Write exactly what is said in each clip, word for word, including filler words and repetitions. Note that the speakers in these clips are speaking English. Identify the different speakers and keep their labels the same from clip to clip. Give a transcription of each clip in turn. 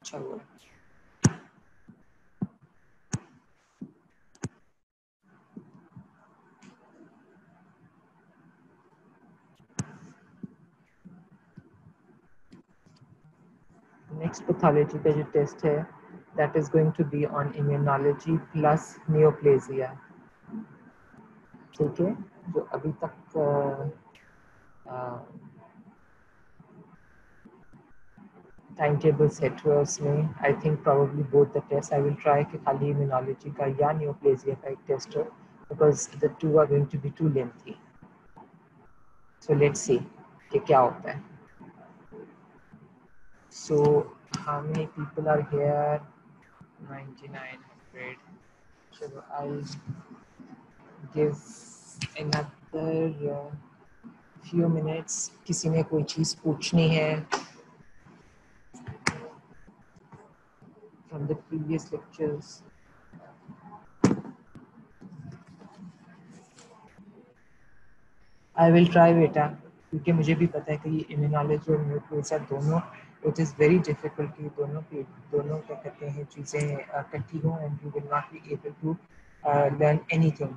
Speaker 1: चलो next pathology का जो टेस्ट है that is going to be on immunology plus neoplasia. ठीक है, जो अभी तक टाइम टेबल सेट हुआ उसमें I think probably both the test I will try कि खाली इम्यूनोलॉजी का या नियोप्लेजिया का एक टेस्ट हो because the two are going to be too lengthy. So let's see कि क्या होता है. So how many people are here? ninety-nine hundred. चलो I give another few minutes. किसी ने कोई चीज़ पूछनी है from the previous lectures? I will try बेटा, क्योंकि मुझे भी पता है कि ये इम्यूनोलॉजी और न्यूक्लियस दोनों इट इज़ वेरी डिफिकल्ट कि दोनों की दोनों क्या कहते हैं चीज़ें इकट्ठी हों and you will not be able to learn anything.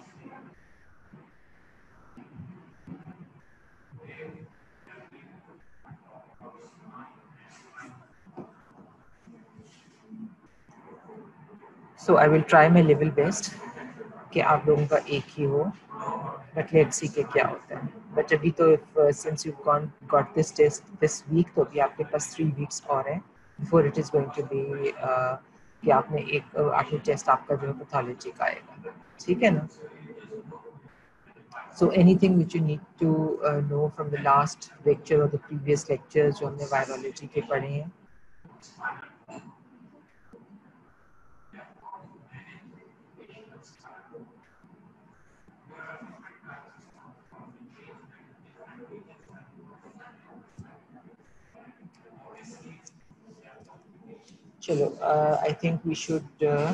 Speaker 1: So I will try my level best कि आप लोगों का एक ही हो, बट लेट्स सी के क्या होता है. बट अभी तो if since you gone got this test this week तो अभी आपके पास थ्री वीक्स और हैं before it is going to be कि आपने एक आखिरी टेस्ट आपका जो है पैथोलॉजी का आएगा. ठीक है ना? So anything which you need to uh, know from the last lecture or the previous lectures जो हमने virology के पढ़े हैं? चलो, uh, I think we should uh,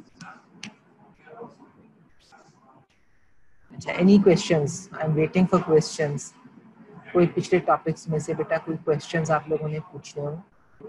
Speaker 1: अच्छा, any questions? I'm waiting for questions. कोई पिछले टॉपिक्स में से बेटा कोई क्वेश्चंस आप लोगों ने पूछने हो?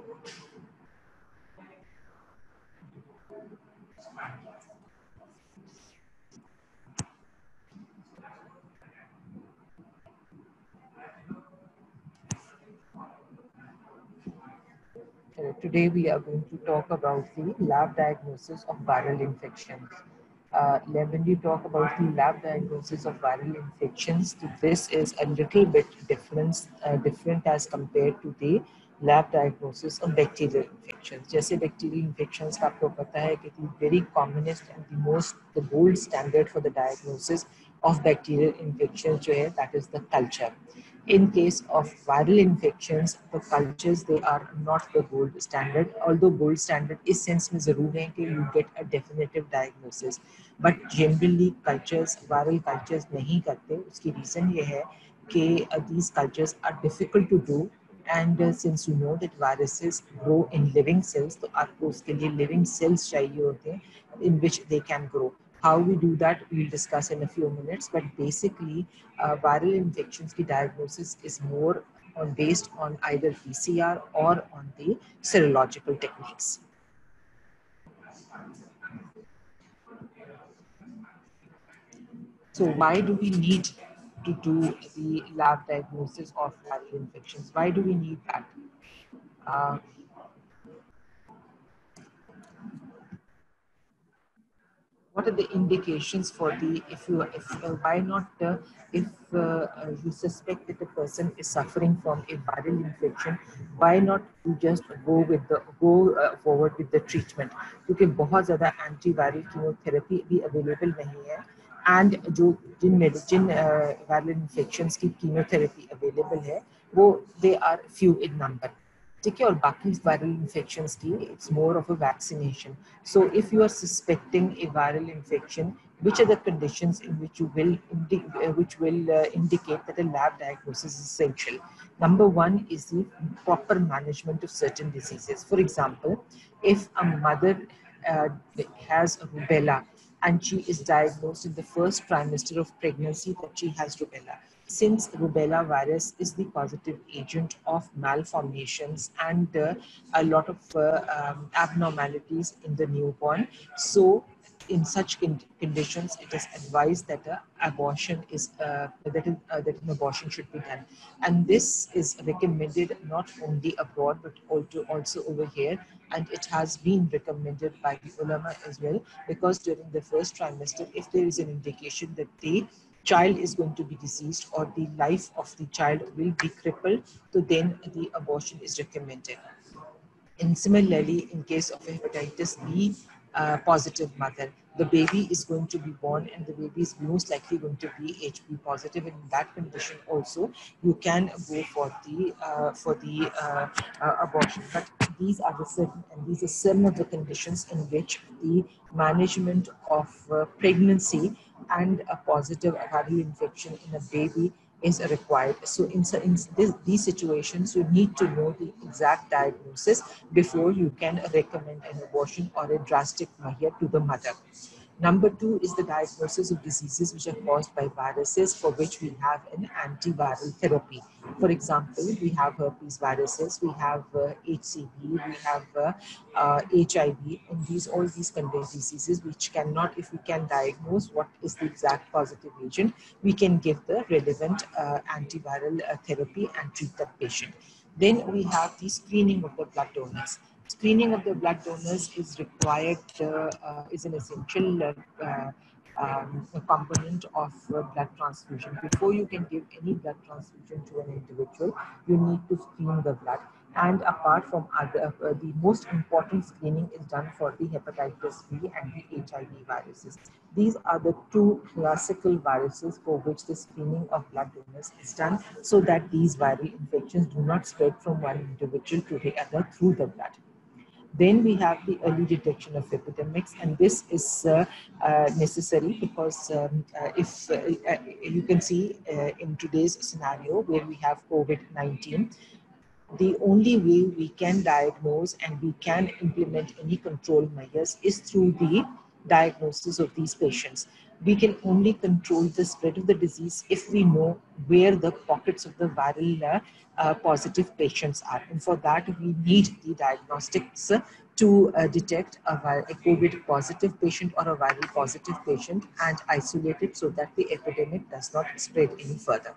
Speaker 1: Today we are going to talk about the lab diagnosis of viral infections. Uh, when we talk about the lab diagnosis of viral infections, this is a little bit different, uh, different as compared to the lab diagnosis of bacterial infections. जैसे bacterial infections का आपको पता है कि the very commonest and the most the gold standard for the diagnosis of bacterial infections जो है that is the culture. In case of viral infections, the cultures they are not the gold standard. Although gold standard इस sense में ज़रूर है कि you get a definitive diagnosis, but generally cultures viral cultures नहीं करते. उसकी reason ये है कि uh, these cultures are difficult to do. And uh, since you know that viruses grow in living cells, तो आपको उसके लिए living cells चाहिए होते हैं in which they can grow. How we do that, we'll discuss in a few minutes. But basically, uh, viral infections की diagnosis is more on based on either P C R or on the serological techniques. So why do we need to do the lab diagnosis of viral infections? Why do we need that? Uh, what are the indications for the if you if uh, why not uh, if uh, uh, you suspect that a person is suffering from a viral infection, why not you just go with the go uh, forward with the treatment? क्योंकि बहुत ज़्यादा antiviral chemotherapy भी available नहीं है and जो जिन medicine viral infections की chemotherapy available है वो they are few in number. ठीक है, और बाकी वायरल इन्फेक्शंस की it's more of a vaccination. So if you are suspecting a viral infection, which are the conditions in which you will indi uh, which will uh, indicate that a lab diagnosis is essential? Number one is the proper management of certain diseases. For example, if a mother uh, has rubella and she is diagnosed in the first trimester of pregnancy that she has rubella, since rubella virus is the positive agent of malformations and uh, a lot of uh, um, abnormalities in the newborn. So in such conditions, it is advised that uh, abortion is uh, that, is, uh, that an abortion should be done, and this is recommended not only abroad but also also over here, and it has been recommended by the ulama as well, because during the first trimester, if there is an indication that the child is going to be deceased or the life of the child will be crippled, so then the abortion is recommended. And similarly, in case of a hepatitis B uh, positive mother, the baby is going to be born and the baby is most likely going to be H B positive. And in that condition also, you can go for the uh, for the uh, uh, abortion. But these are the certain and these are some of the conditions in which the management of uh, pregnancy and a positive viral infection in a baby is required. So in, in this, these situations, you need to know the exact diagnosis before you can recommend an abortion or a drastic measure to the mother. Number two is the diagnosis of diseases which are caused by viruses, for which we have an antiviral therapy. For example, we have herpes viruses, we have uh, H C V, we have uh, uh, H I V, and these all these diseases which cannot, if we can diagnose what is the exact positive agent, we can give the relevant uh, antiviral uh, therapy and treat that patient. Then we have the screening of the blood donors. Screening of the blood donors is required, uh, uh, is an essential uh, uh, um, component of uh, blood transfusion. Before you can give any blood transfusion to an individual, you need to screen the blood. And apart from other, uh, the most important screening is done for the hepatitis B and the H I V viruses. These are the two classical viruses for which the screening of blood donors is done, so that these viral infections do not spread from one individual to the other through the blood. Then we have the early detection of epidemics, and this is uh, uh, necessary because um, uh, if uh, uh, you can see uh, in today's scenario where we have COVID nineteen, the only way we can diagnose and we can implement any control measures is through the diagnosis of these patients. We can only control the spread of the disease if we know where the pockets of the viral uh, uh, positive patients are. And for that, we need the diagnostics uh, to uh, detect a, a COVID positive patient or a viral positive patient and isolate it so that the epidemic does not spread any further.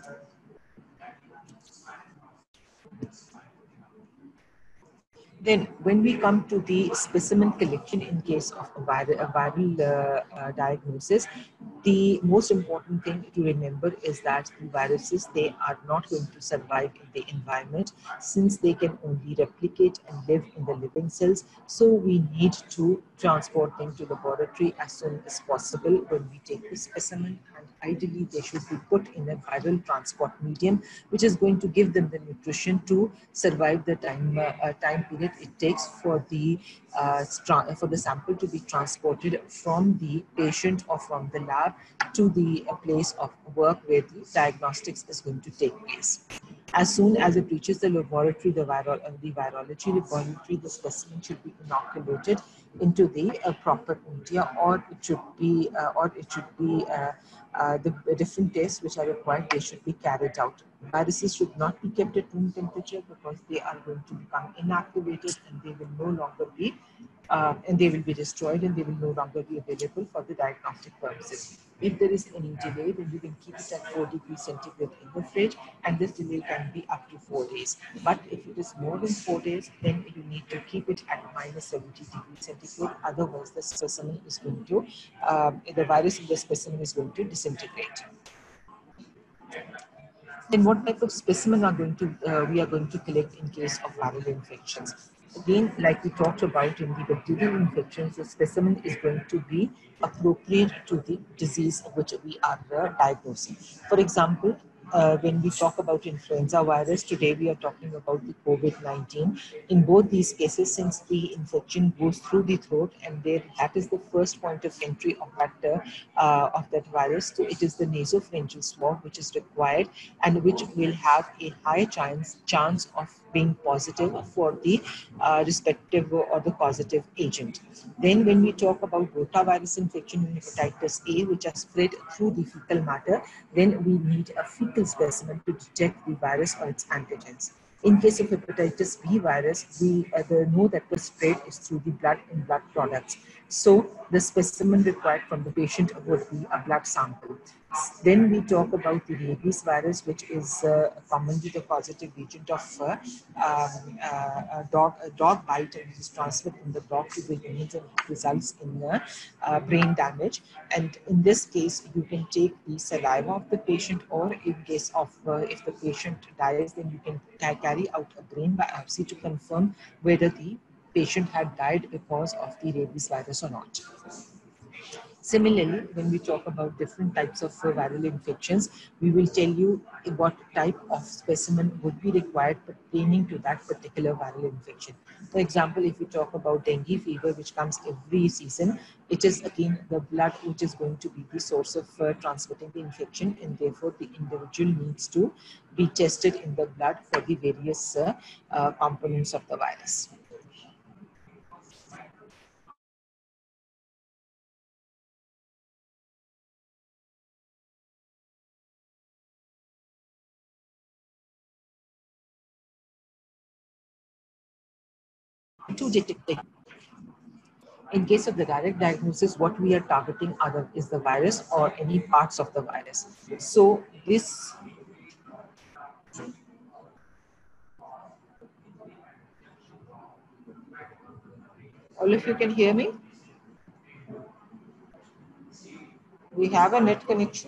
Speaker 1: Then, when we come to the specimen collection in case of a viral, a viral uh, uh, diagnosis, the most important thing to remember is that the viruses, they are not going to survive in the environment, since they can only replicate and live in the living cells. So we need to transport them to the laboratory as soon as possible when we take the specimen, and ideally they should be put in a viral transport medium, which is going to give them the nutrition to survive the time uh, uh, time period it takes for the uh, for the sample to be transported from the patient or from the lab to the uh, place of work where the diagnostics is going to take place. As soon as it reaches the laboratory, the, viro uh, the virology laboratory, the specimen should be inoculated into the uh, proper media, or it should be, uh, or it should be uh, uh, the, the different tests which are required, they should be carried out. Viruses should not be kept at room temperature because they are going to become inactivated and they will no longer be, uh, and they will be destroyed and they will no longer be available for the diagnostic purposes. If there is any delay, then you can keep it at four degrees centigrade in the fridge, and this delay can be up to four days. But if it is more than four days, then you need to keep it at minus seventy degrees centigrade. Otherwise, the specimen is going to, um, the virus in the specimen is going to disintegrate. Then what type of specimen are going to uh, we are going to collect in case of viral infections? Again, like we talked about in the bacterial infections, the specimen is going to be appropriate to the disease which we are uh, diagnosing. For example, uh, when we talk about influenza virus, today we are talking about the COVID nineteen. In both these cases, since the infection goes through the throat, and there that is the first point of entry of that uh, uh, of that virus, so it is the nasopharyngeal swab which is required, and which will have a high chance chance of being positive for the uh, respective or the causative agent. Then when we talk about rotavirus infection and hepatitis A, which are spread through the fecal matter, then we need a fecal specimen to detect the virus or its antigens. In case of hepatitis B virus, we uh, know that the spread is through the blood and blood products. So the specimen required from the patient would be a blood sample. Then we talk about the rabies virus, which is uh, commonly the causative agent of uh, um, uh, a dog, a dog bite, and is transferred from the dog to the humans, and results in uh, uh, brain damage. And in this case, you can take the saliva of the patient, or in case of uh, if the patient dies, then you can ca carry out a brain biopsy to confirm whether the patient had died because of the rabies virus or not. Similarly, when we talk about different types of uh, viral infections, we will tell you what type of specimen would be required pertaining to that particular viral infection. For example, if we talk about dengue fever, which comes every season, it is again the blood which is going to be the source of uh, transmitting the infection, and therefore the individual needs to be tested in the blood for the various uh, uh, components of the virus. To detect the In case of the direct diagnosis, what we are targeting are is the virus or any parts of the virus. So this, all of you can hear me? We have a net connection.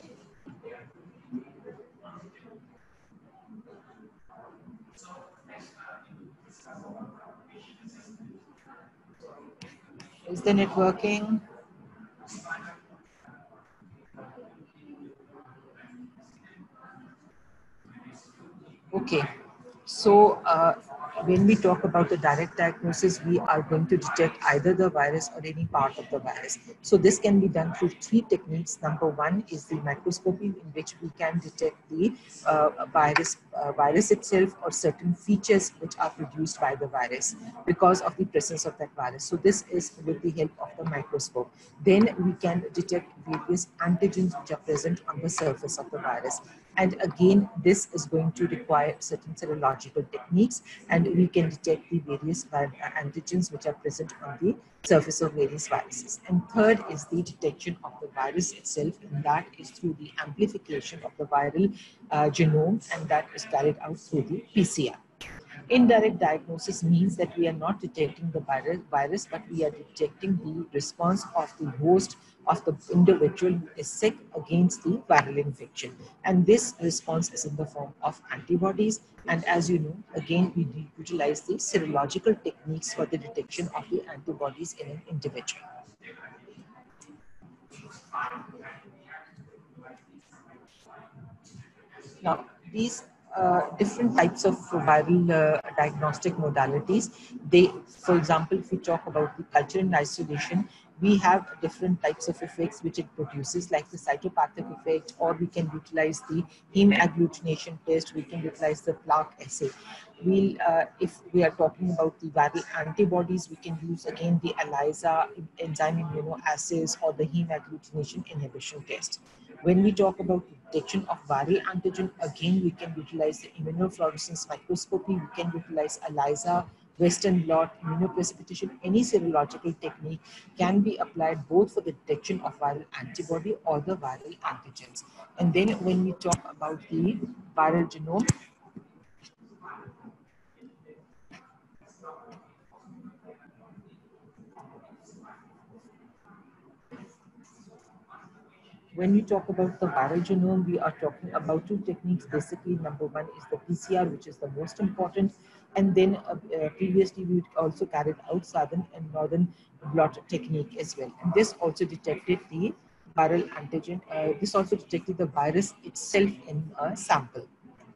Speaker 1: Is the net working? Okay. So uh, when we talk about the direct diagnosis, we are going to detect either the virus or any part of the virus. So this can be done through three techniques. Number one is the microscopy, in which we can detect the uh, virus, uh, virus itself, or certain features which are produced by the virus because of the presence of that virus. So this is with the help of the microscope. Then we can detect various antigens which are present on the surface of the virus. And again, this is going to require certain serological techniques, and we can detect the various antigens which are present on the surface of various viruses. And third is the detection of the virus itself, and that is through the amplification of the viral uh, genome, and that is carried out through the P C R. Indirect diagnosis means that we are not detecting the virus, virus, but we are detecting the response of the host, of the individual who is sick against the viral infection. And this response is in the form of antibodies. And as you know, again, we utilize the serological techniques for the detection of the antibodies in an individual. Now, these uh, different types of viral uh, diagnostic modalities, they, for example, if we talk about the culture and isolation, we have different types of effects which it produces, like the cytopathic effect, or we can utilize the heme agglutination test, we can utilize the plaque assay. We'll, uh, if we are talking about the viral antibodies, we can use again the ELISA, enzyme immunoassays, or the heme agglutination inhibition test. When we talk about detection of viral antigen, again, we can utilize the immunofluorescence microscopy, we can utilize ELISA, Western blot, immunoprecipitation. Any serological technique can be applied both for the detection of viral antibody or the viral antigens. And then when we talk about the viral genome, when we talk about the viral genome, we are talking about two techniques. Basically, number one is the P C R, which is the most important. And then uh, uh, previously, we also carried out southern and northern blot technique as well. And this also detected the viral antigen. Uh, this also detected the virus itself in a sample.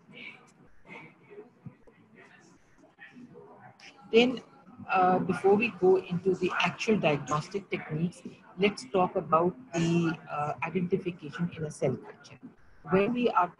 Speaker 1: Then, uh, before we go into the actual diagnostic techniques, let's talk about the uh, identification in a cell culture. When we are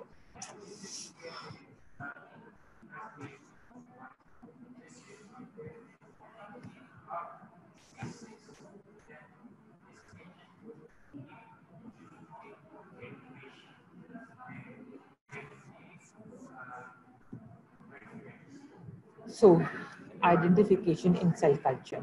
Speaker 1: so identification in cell culture.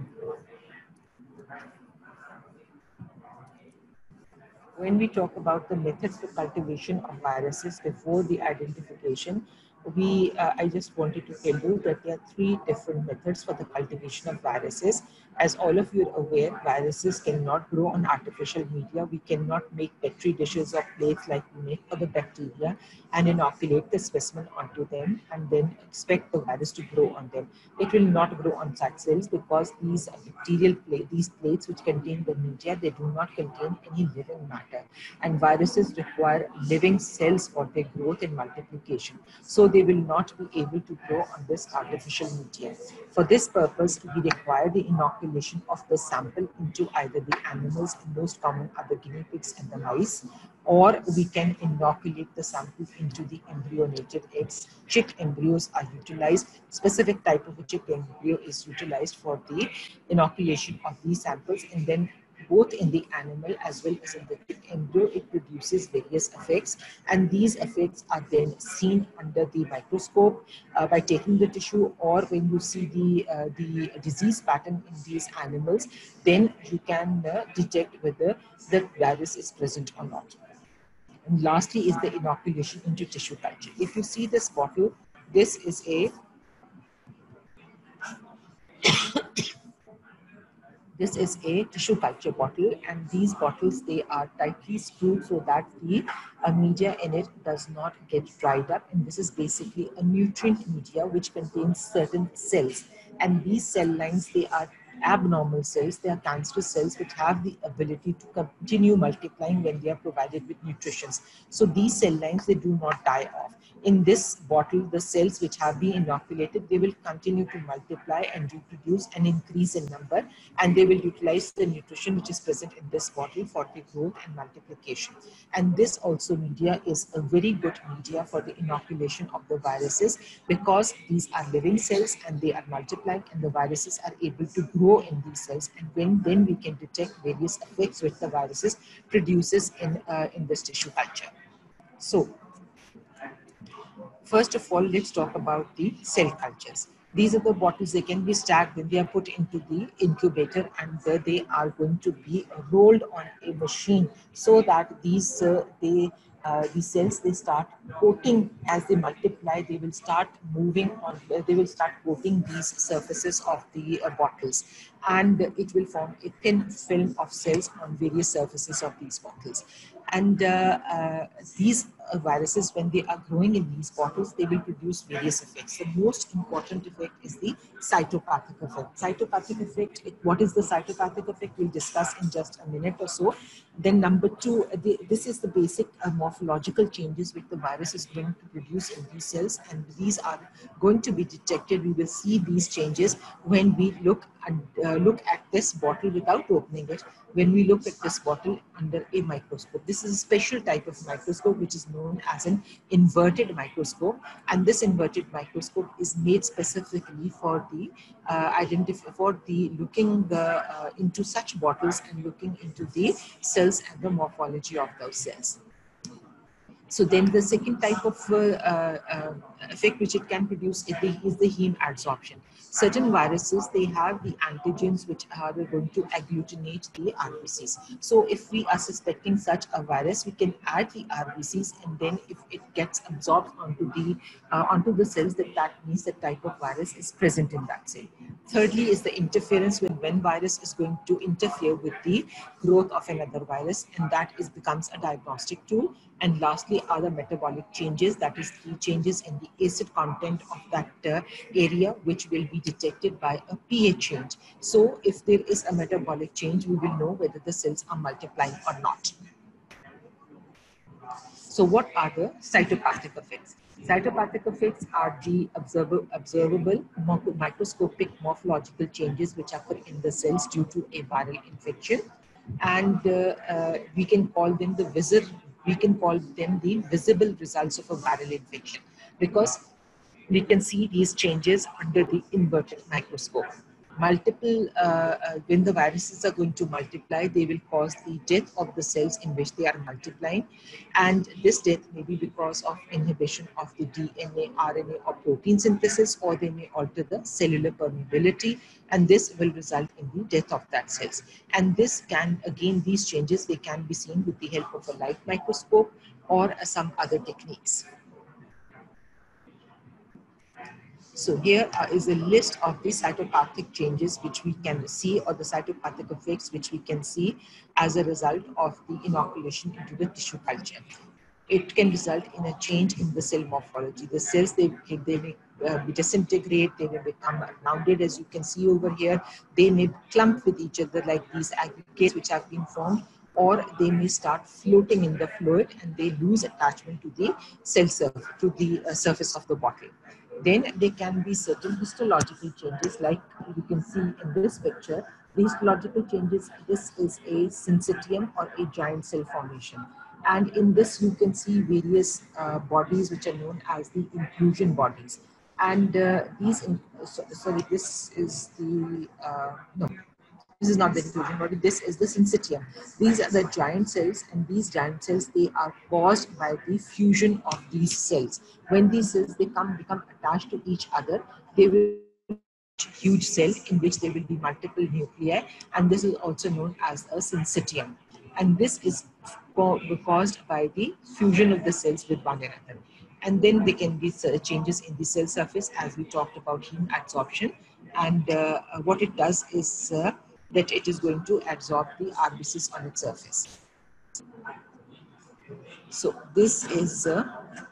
Speaker 1: When we talk about the methods for cultivation of viruses before the identification, we, uh, I just wanted to tell you that there are three different methods for the cultivation of viruses. As all of you are aware, viruses cannot grow on artificial media. We cannot make petri dishes or plates like we make for the bacteria and inoculate the specimen onto them and then expect the virus to grow on them. It will not grow on such cells because these bacterial plate, these plates which contain the media, they do not contain any living matter. And viruses require living cells for their growth and multiplication. So they will not be able to grow on this artificial media. For this purpose, we require the inoculation of the sample into either the animals, the most common are the guinea pigs and the mice, or we can inoculate the sample into the embryonated eggs. Chick embryos are utilized. Specific type of a chick embryo is utilized for the inoculation of these samples, and then both in the animal as well as in the chick embryo, it produces various effects, and these effects are then seen under the microscope uh, by taking the tissue, or when you see the uh, the disease pattern in these animals, then you can uh, detect whether the virus is present or not. And lastly is the inoculation into tissue culture. If you see this bottle, this is a This is a tissue culture bottle, and these bottles, they are tightly screwed so that the uh, media in it does not get dried up. And this is basically a nutrient media which contains certain cells. And these cell lines, they are abnormal cells. They are cancerous cells which have the ability to continue multiplying when they are provided with nutrition. So these cell lines, they do not die off. In this bottle, the cells which have been inoculated, they will continue to multiply and reproduce and increase in number, and they will utilize the nutrition which is present in this bottle for the growth and multiplication. And this also media is a very good media for the inoculation of the viruses, because these are living cells and they are multiplying, and the viruses are able to grow in these cells, and when then we can detect various effects which the viruses produces in, uh, in this tissue culture. So, first of all, let's talk about the cell cultures. These are the bottles. They can be stacked when they are put into the incubator, and where they are going to be rolled on a machine, so that these uh, they uh, the cells, they start coating as they multiply. They will start moving on. They will start coating these surfaces of the uh, bottles, and it will form a thin film of cells on various surfaces of these bottles. And uh, uh, these uh, viruses, when they are growing in these bottles, they will produce various effects. The most important effect is the cytopathic effect. Cytopathic effect, what is the cytopathic effect? We'll discuss in just a minute or so. Then number two, the, this is the basic uh, morphological changes which the virus is going to produce in these cells, and these are going to be detected. We will see these changes when we look and uh, look at this bottle without opening it. When we look at this bottle under a microscope, this is a special type of microscope which is known as an inverted microscope, and this inverted microscope is made specifically for the uh, identify for the looking the uh, into such bottles and looking into the cells and the morphology of those cells. So then the second type of uh, uh, effect which it can produce is the, is the heme adsorption. Certain viruses, they have the antigens which are going to agglutinate the R B Cs. So if we are suspecting such a virus, we can add the R B Cs, and then if it gets absorbed onto the uh, onto the cells, that that means the type of virus is present in that cell. Thirdly is the interference, when one virus is going to interfere with the growth of another virus, and that is becomes a diagnostic tool. And lastly are the metabolic changes, that is the changes in the acid content of that uh, area, which will be detected by a pH change. So if there is a metabolic change, we will know whether the cells are multiplying or not. So what are the cytopathic effects? Cytopathic effects are the observable, observable microscopic morphological changes which occur in the cells due to a viral infection, and uh, uh, we can call them the visible. We can call them the visible results of a viral infection because we can see these changes under the inverted microscope. Multiple, uh, uh, when the viruses are going to multiply, they will cause the death of the cells in which they are multiplying. And this death may be because of inhibition of the D N A, R N A, or protein synthesis, or they may alter the cellular permeability, and this will result in the death of that cells. And this can, again, these changes, they can be seen with the help of a light microscope or uh, some other techniques. So here uh, is a list of the cytopathic changes which we can see, or the cytopathic effects which we can see as a result of the inoculation into the tissue culture. It can result in a change in the cell morphology. The cells, they, they may uh, disintegrate, they may become rounded, as you can see over here. They may clump with each other like these aggregates which have been formed, or they may start floating in the fluid and they lose attachment to the cell surface, to the uh, surface of the bottle. Then there can be certain histological changes, like you can see in this picture. The histological changes, this is a syncytium or a giant cell formation. And in this you can see various uh, bodies which are known as the inclusion bodies. And uh, these, in, so, sorry, this is the, uh, no, this is not the inclusion body, this is the syncytium. These are the giant cells, and these giant cells, they are caused by the fusion of these cells. When these cells, they come become attached to each other, they will huge cell in which there will be multiple nuclei, and this is also known as a syncytium. And this is caused by the fusion of the cells with one another. And then there can be changes in the cell surface, as we talked about heme adsorption. And uh, what it does is uh, that it is going to absorb the R B Cs on its surface. So this is uh,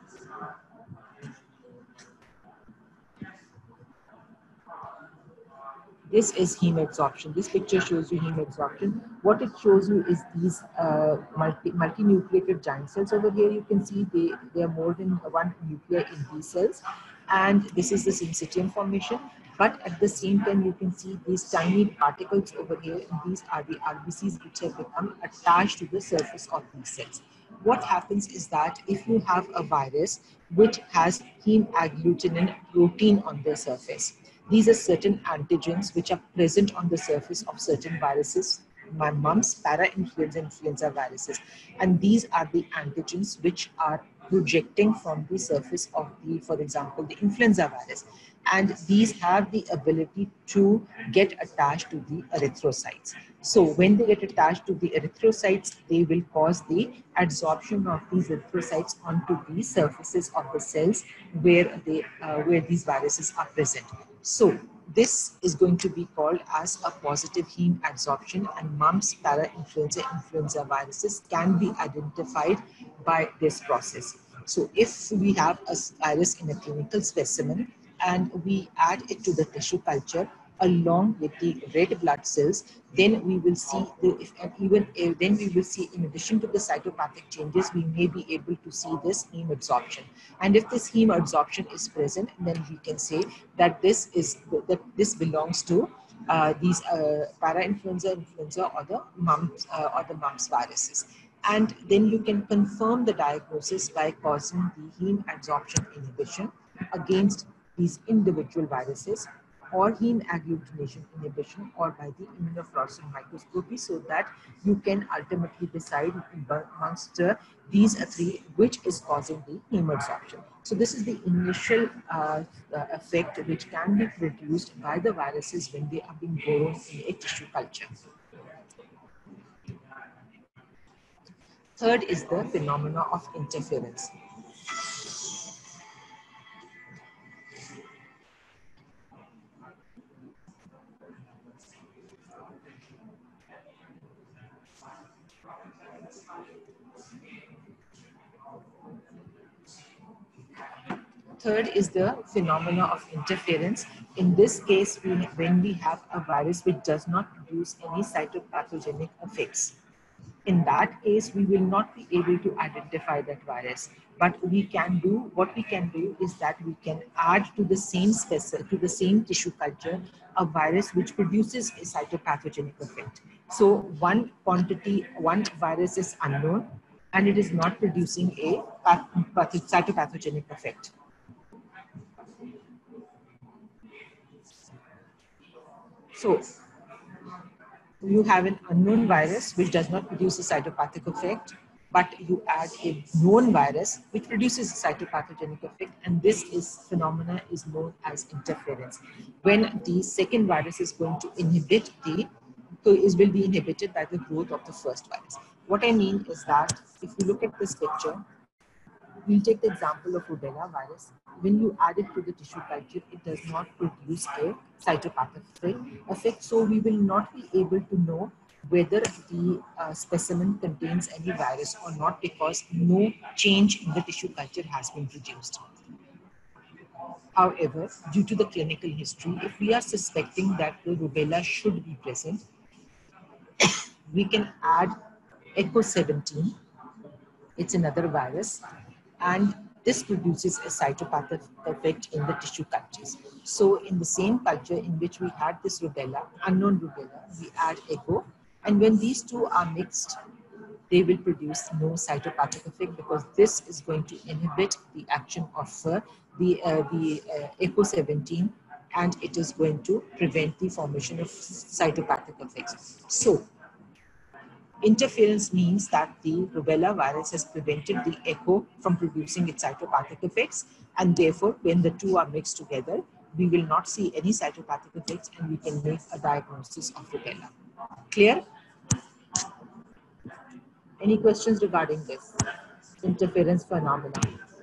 Speaker 1: this is heme absorption. This picture shows you heme absorption. What it shows you is these uh, multi, multinucleated giant cells over here. You can see they, they are more than one nuclei in these cells. And this is the syncytium formation. But at the same time, you can see these tiny particles over here. And these are the R B Cs which have become attached to the surface of these cells. What happens is that if you have a virus which has heme agglutinin protein on their surface, these are certain antigens which are present on the surface of certain viruses, mumps, para-influenza, influenza viruses. And these are the antigens which are projecting from the surface of the, for example, the influenza virus. And these have the ability to get attached to the erythrocytes. So when they get attached to the erythrocytes, they will cause the adsorption of these erythrocytes onto the surfaces of the cells where, they, uh, where these viruses are present. So this is going to be called as a positive heme adsorption, and mumps, para-influenza, influenza viruses can be identified by this process. So if we have a virus in a clinical specimen and we add it to the tissue culture along with the red blood cells, then we will see the, if, and even uh, then we will see, in addition to the cytopathic changes, we may be able to see this heme adsorption. And if this heme adsorption is present, then we can say that this is that this belongs to uh, these uh, para-influenza, influenza, or the mumps uh, or the mumps viruses. And then you can confirm the diagnosis by causing the heme adsorption inhibition against these individual viruses, or heme agglutination inhibition, or by the immunofluorescent microscopy, so that you can ultimately decide amongst uh, these three which is causing the heme adsorption. So this is the initial uh, uh, effect which can be produced by the viruses when they are being grown in a tissue culture. Third is the phenomena of interference. Third is the phenomena of interference. In this case, we, when we have a virus which does not produce any cytopathogenic effects. In that case, we will not be able to identify that virus. But we can do, what we can do is that we can add to the same specimen, to the same tissue culture, a virus which produces a cytopathogenic effect. So one quantity, one virus is unknown, and it is not producing a cytopathogenic effect. So you have an unknown virus which does not produce a cytopathic effect, but you add a known virus which produces a cytopathogenic effect, and this is phenomena is known as interference. When the second virus is going to inhibit the, so it will be inhibited by the growth of the first virus. What I mean is that if you look at this picture, we'll take the example of rubella virus. When you add it to the tissue culture, it does not produce a cytopathic effect. So we will not be able to know whether the uh, specimen contains any virus or not, because no change in the tissue culture has been produced. However, due to the clinical history, if we are suspecting that the rubella should be present, we can add echo seventeen. It's another virus, and this produces a cytopathic effect in the tissue cultures. So in the same culture in which we had this rubella, unknown rubella, we add echo, and when these two are mixed, they will produce no cytopathic effect, because this is going to inhibit the action of uh, the, uh, the uh, echo seventeen, and it is going to prevent the formation of cytopathic effects. So interference means that the rubella virus has prevented the echo from producing its cytopathic effects, and therefore when the two are mixed together, we will not see any cytopathic effects, and we can make a diagnosis of rubella. Clear? Any questions regarding this interference phenomena?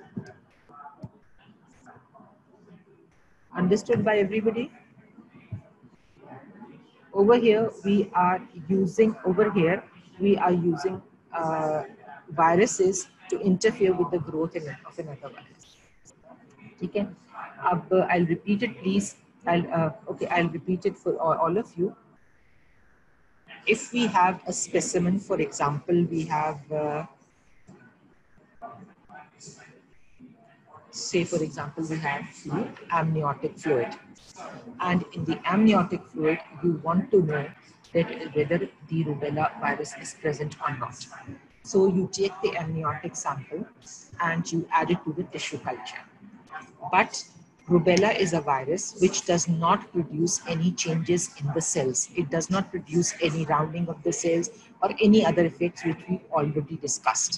Speaker 1: Understood by everybody? Over here, we are using, over here, we are using uh, viruses to interfere with the growth in, of another virus. Okay, अब I'll repeat it, please. I'll uh, okay, I'll repeat it for all, all of you. If we have a specimen, for example, we have, uh, say, for example, we have the amniotic fluid, and in the amniotic fluid, you want to know that whether the rubella virus is present or not. So you take the amniotic sample and you add it to the tissue culture. But rubella is a virus which does not produce any changes in the cells. It does not produce any rounding of the cells or any other effects which we already discussed.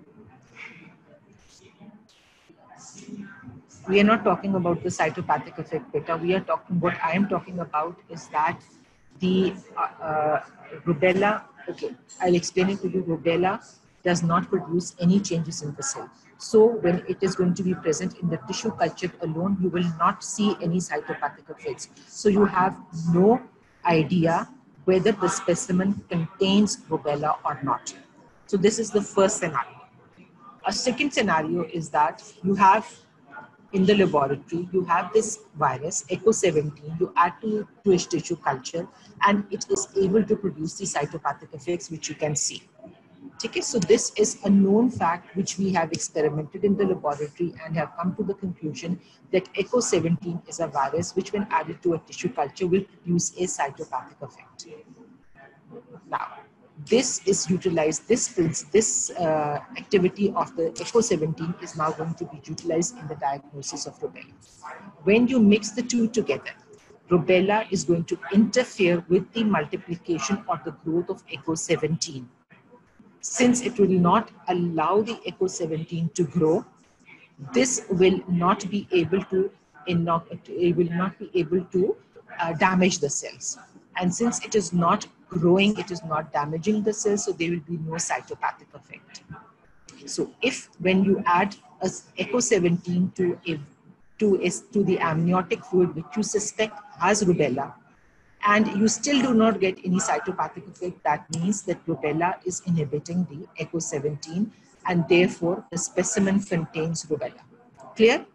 Speaker 1: We are not talking about the cytopathic effect beta. We are talking, what I am talking about is that the uh, uh, rubella, okay, I'll explain it to you. Rubella does not produce any changes in the cell. So when it is going to be present in the tissue culture alone, you will not see any cytopathic effects. So you have no idea whether the specimen contains rubella or not. So this is the first scenario. A second scenario is that you have in the laboratory, you have this virus, echo seventeen, you add to, to a tissue culture, and it is able to produce the cytopathic effects which you can see. Okay, so this is a known fact which we have experimented in the laboratory and have come to the conclusion that echo seventeen is a virus which, when added to a tissue culture, will produce a cytopathic effect. Now, this is utilized, this, this uh, activity of the echo seventeen is now going to be utilized in the diagnosis of rubella. When you mix the two together, rubella is going to interfere with the multiplication or the growth of echo seventeen. Since it will not allow the echo seventeen to grow, this will not be able to, it will not be able to uh, damage the cells. And since it is not growing, it is not damaging the cells, so there will be no cytopathic effect. So if when you add a echo seventeen to a, to, a, to the amniotic fluid which you suspect has rubella, and you still do not get any cytopathic effect, that means that rubella is inhibiting the echo seventeen, and therefore the specimen contains rubella. Clear?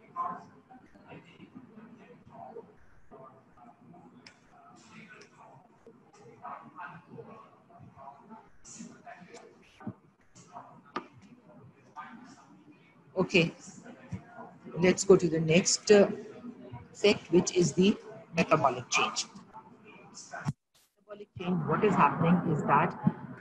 Speaker 1: Okay, let's go to the next uh, effect, which is the metabolic change. Metabolic change, what is happening is that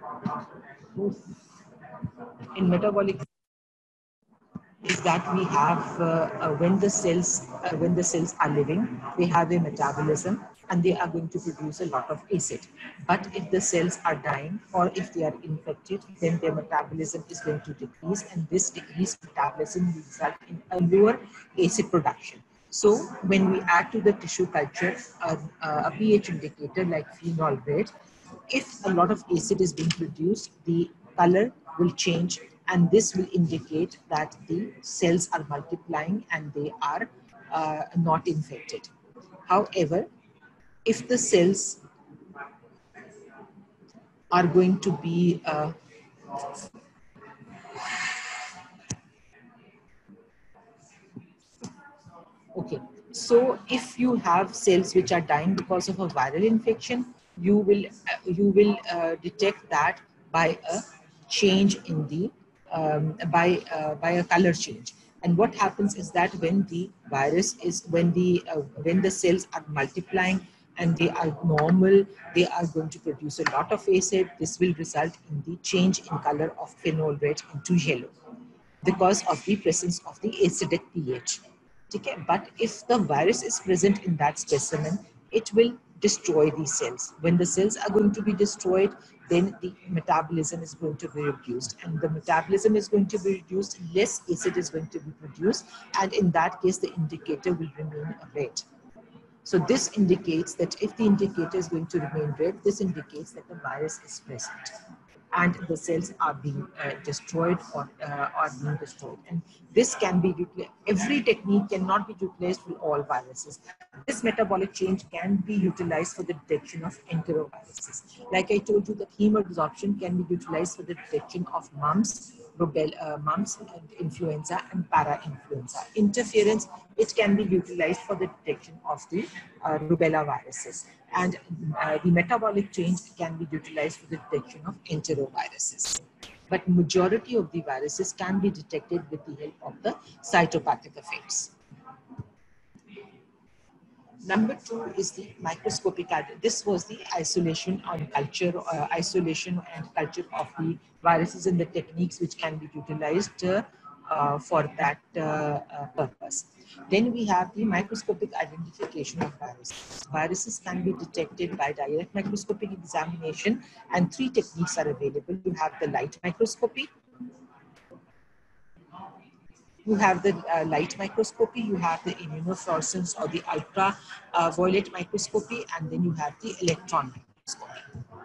Speaker 1: in metabolic is that we have uh, uh, when the cells uh, when the cells are living, they have a metabolism and they are going to produce a lot of acid. But if the cells are dying or if they are infected, then their metabolism is going to decrease, and this decreased metabolism will result in a lower acid production. So when we add to the tissue culture uh, uh, a pH indicator like phenol red, if a lot of acid is being produced, the color will change, and this will indicate that the cells are multiplying and they are uh, not infected. However, if the cells are going to be uh, okay, so if you have cells which are dying because of a viral infection, you will uh, you will uh, detect that by a change in the um, by uh, by a color change. And what happens is that when the virus is when the uh, when the cells are multiplying and they are normal, they are going to produce a lot of acid. This will result in the change in color of phenol red into yellow because of the presence of the acidic pH. Okay? But if the virus is present in that specimen, it will destroy these cells. When the cells are going to be destroyed, then the metabolism is going to be reduced. And the metabolism is going to be reduced, less acid is going to be produced. And in that case, the indicator will remain red. So this indicates that if the indicator is going to remain red, this indicates that the virus is present and the cells are being uh, destroyed or uh, are being destroyed. And this can be, every technique cannot be utilized for all viruses. This metabolic change can be utilized for the detection of enteroviruses. Like I told you, that hemoabsorption can be utilized for the detection of mumps, rubella, uh, mumps and influenza and para-influenza. Interference, it can be utilized for the detection of the uh, rubella viruses. And uh, the metabolic change can be utilized for the detection of enteroviruses. But majority of the viruses can be detected with the help of the cytopathic effects. Number two is the microscopic. This was the isolation on culture, uh, isolation and culture of the viruses and the techniques which can be utilized uh, uh, for that uh, uh, purpose. Then we have the microscopic identification of viruses. Viruses can be detected by direct microscopic examination, and three techniques are available. You have the light microscopy, you have the uh, light microscopy, you have the immunofluorescence or the ultraviolet microscopy, and then you have the electron microscopy.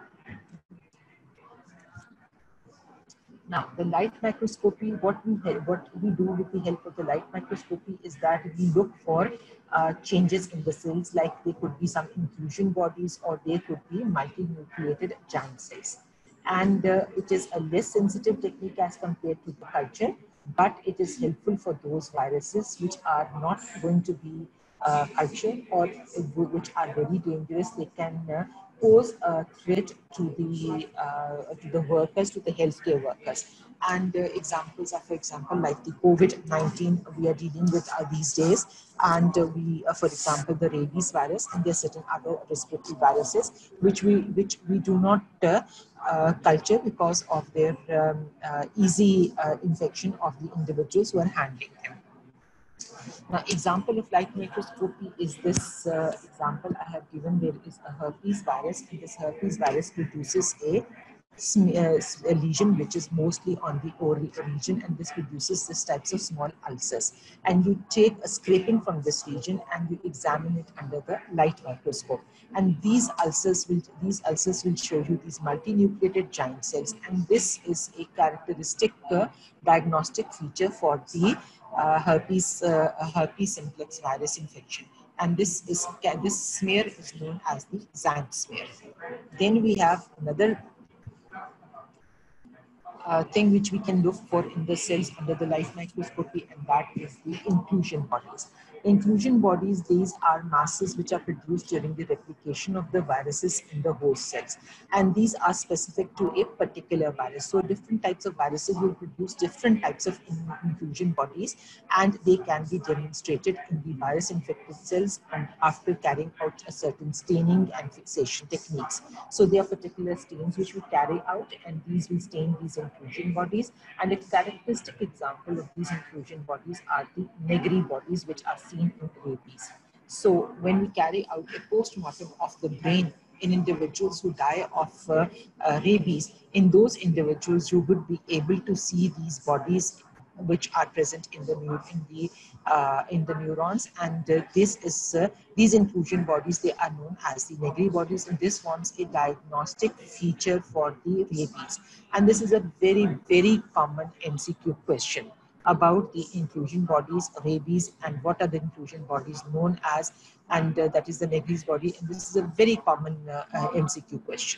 Speaker 1: Now, the light microscopy, what we what we do with the help of the light microscopy is that we look for uh, changes in the cells, like there could be some inclusion bodies or there could be multinucleated giant cells. And uh, it is a less sensitive technique as compared to the culture, but it is helpful for those viruses which are not going to be uh, cultured or which are very dangerous. They can uh, pose a threat to the uh, to the workers, to the healthcare workers. And uh, examples are, for example, like the COVID nineteen we are dealing with uh, these days, and uh, we, uh, for example, the rabies virus, and there are certain other respiratory viruses which we which we do not uh, uh, culture because of their um, uh, easy uh, infection of the individuals who are handling them. Now, example of light microscopy is this uh, example I have given. There is a herpes virus, and this herpes virus produces a, a lesion which is mostly on the oral region, and this produces this types of small ulcers. And you take a scraping from this region and you examine it under the light microscope. And these ulcers will these ulcers will show you these multinucleated giant cells, and this is a characteristic uh, diagnostic feature for the Uh, herpes, uh, herpes simplex virus infection, and this is this smear is known as the Zank smear. Then we have another uh, thing which we can look for in the cells under the light microscopy, and that is the inclusion bodies. Inclusion bodies, these are masses which are produced during the replication of the viruses in the host cells. And these are specific to a particular virus. So different types of viruses will produce different types of inclusion bodies, and they can be demonstrated in the virus infected cells and after carrying out a certain staining and fixation techniques. So there are particular stains which we carry out, and these will stain these inclusion bodies. And a characteristic example of these inclusion bodies are the Negri bodies, which are seen in rabies. So when we carry out a post-mortem of the brain in individuals who die of uh, uh, rabies, in those individuals you would be able to see these bodies which are present in the in the uh, in the neurons, and uh, this is uh, these inclusion bodies, they are known as the Negri bodies, and this forms a diagnostic feature for the rabies. And this is a very very common M C Q question about the inclusion bodies, rabies, and what are the inclusion bodies known as, and uh, that is the Negri's body, and this is a very common uh, uh, M C Q question.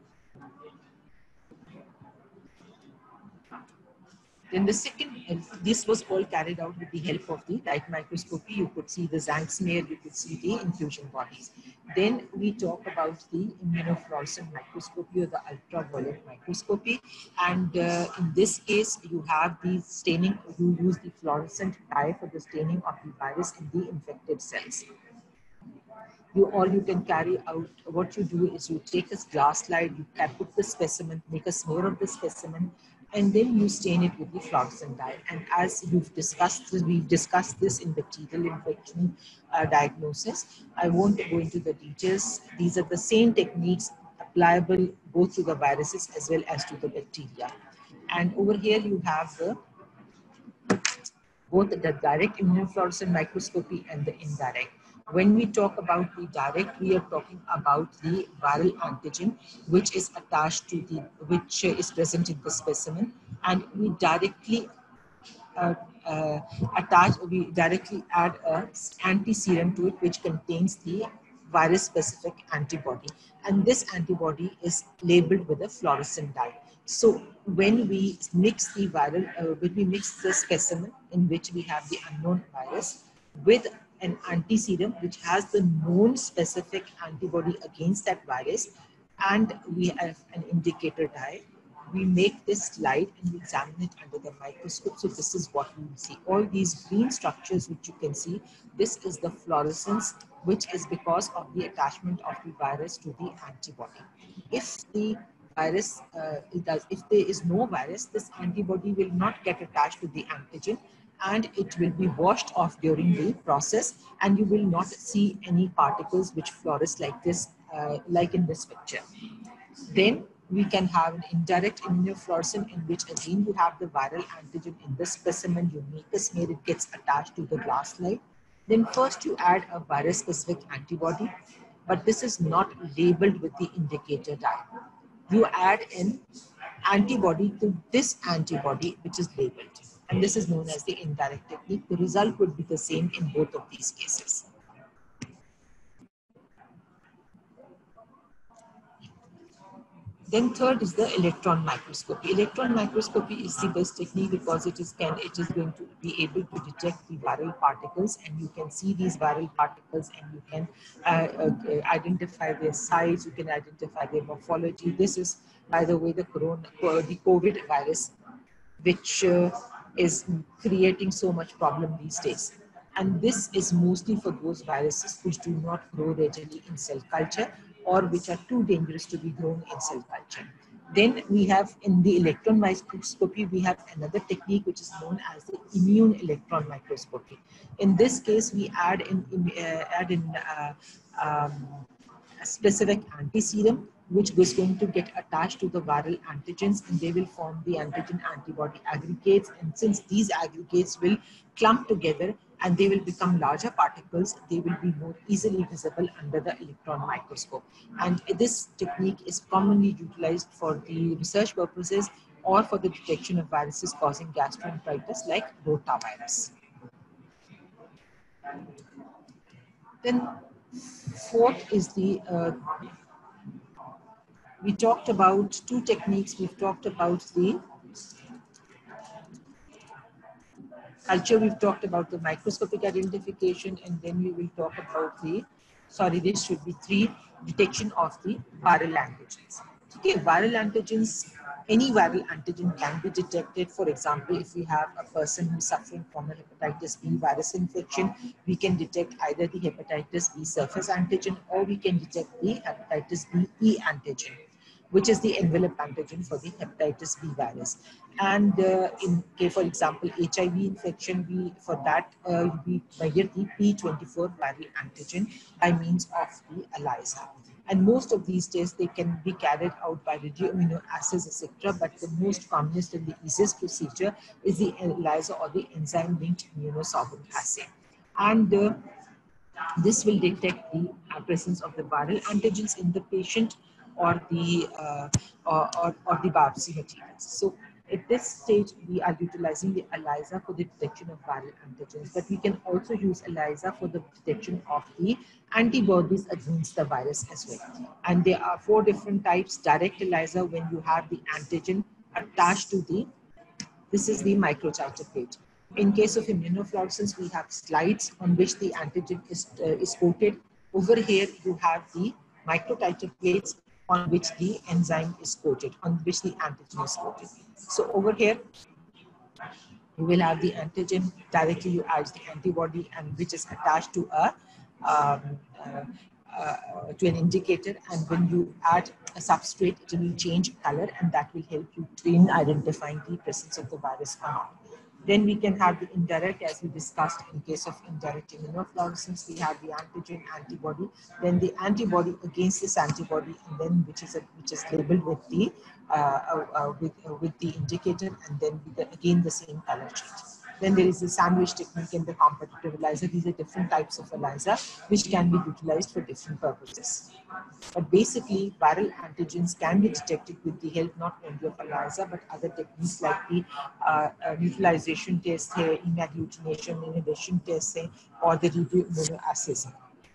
Speaker 1: Then the second, this was all carried out with the help of the light microscopy. You could see the Zancks smear, you could see the inclusion bodies. Then we talk about the immunofluorescent microscopy or the ultraviolet microscopy. And uh, in this case, you have the staining, you use the fluorescent dye for the staining of the virus in the infected cells. You, or you can carry out, what you do is you take a glass slide, you can put the specimen, make a smear of the specimen, and then you stain it with the fluorescent dye. And as you've discussed, we've discussed this in bacterial infection uh, diagnosis. I won't go into the details. These are the same techniques applicable both to the viruses as well as to the bacteria. And over here you have the both the direct immunofluorescent microscopy and the indirect. When we talk about the direct, we are talking about the viral antigen, which is attached to the, which is present in the specimen, and we directly uh, uh, attach, we directly add a anti-serum to it, which contains the virus-specific antibody, and this antibody is labeled with a fluorescent dye. So when we mix the viral, uh, when we mix the specimen in which we have the unknown virus with an anti-serum which has the known specific antibody against that virus, and we have an indicator dye, we make this slide and we examine it under the microscope. So this is what we will see. All these green structures which you can see, this is the fluorescence, which is because of the attachment of the virus to the antibody. If the virus, uh, it does, if there is no virus, this antibody will not get attached to the antigen, and it will be washed off during the process, and you will not see any particles which fluoresce like this, uh, like in this picture. Then we can have an indirect immunofluorescent, in which again you have the viral antigen in the specimen, you make a smear, it gets attached to the glass slide. Then first you add a virus specific antibody, but this is not labeled with the indicator dye. You add in antibody to this antibody which is labeled, and this is known as the indirect technique. The result would be the same in both of these cases. Then third is the electron microscopy. Electron microscopy is the best technique because it is can it is going to be able to detect the viral particles, and you can see these viral particles, and you can uh, uh, identify their size, you can identify their morphology. This is, by the way, the corona, the COVID virus, which uh, is creating so much problem these days. And this is mostly for those viruses which do not grow readily in cell culture, or which are too dangerous to be grown in cell culture. Then we have, in the electron microscopy, we have another technique which is known as the immune electron microscopy. In this case, we add in, uh, add in uh, um, a specific anti-serum, which is going to get attached to the viral antigens, and they will form the antigen antibody aggregates. And since these aggregates will clump together and they will become larger particles, they will be more easily visible under the electron microscope. And this technique is commonly utilized for the research purposes or for the detection of viruses causing gastroenteritis like rotavirus. Then fourth is the uh, we talked about two techniques. We've talked about the culture, we've talked about the microscopic identification, and then we will talk about the, sorry, this should be three, detection of the viral antigens. Okay, viral antigens, any viral antigen can be detected. For example, if we have a person who's suffering from a hepatitis B virus infection, we can detect either the hepatitis B surface antigen, or we can detect the hepatitis B E antigen, which is the envelope antigen for the hepatitis B virus. And uh, in case, for example, H I V infection, we for that uh, we measure the P twenty-four viral antigen by means of the ELISA. And most of these tests, they can be carried out by radioimmunoassays, et cetera. But the most commonest and the easiest procedure is the ELISA, or the enzyme-linked immunosorbent assay. And uh, this will detect the uh, presence of the viral antigens in the patient, or the uh, or, or, or the biopsy materials. So at this stage, we are utilizing the ELISA for the detection of viral antigens, but we can also use ELISA for the detection of the antibodies against the virus as well. And there are four different types. Direct ELISA, when you have the antigen attached to the, this is the microtiter plate. In case of immunofluorescence, we have slides on which the antigen is, uh, is coated. Over here, you have the microtiter plates on which the enzyme is coated, on which the antigen is coated. So over here, you will have the antigen. Directly you add the antibody, and which is attached to a um, uh, uh, to an indicator, and when you add a substrate, it will change color, and that will help you in identifying the presence of the virus or not. Then we can have the indirect, as we discussed. In case of indirect immunofluorescence, we have the antigen, antibody, then the antibody against this antibody, and then which is a, which is labeled with the uh, uh, uh, with uh, with the indicator, and then with the, again the same color change. Then there is the sandwich technique and the competitive ELISA. These are different types of ELISA which can be utilized for different purposes. But basically, viral antigens can be detected with the help not only of ELISA, but other techniques like the uh, uh, neutralization test, here, hemagglutination inhibition test, or the radioimmunoassays.